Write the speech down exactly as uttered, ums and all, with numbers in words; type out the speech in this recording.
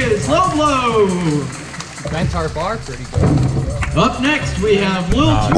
is Low Blow. Bent our bar pretty good. Up next, we have Lil